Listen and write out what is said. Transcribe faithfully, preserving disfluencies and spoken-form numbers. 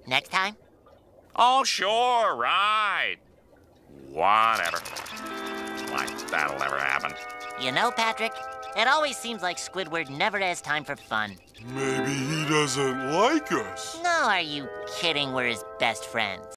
Next time? Oh, sure, right. Whatever. Like that'll never happen. You know, Patrick, it always seems like Squidward never has time for fun. Maybe he doesn't like us. No, are you kidding? We're his best friends.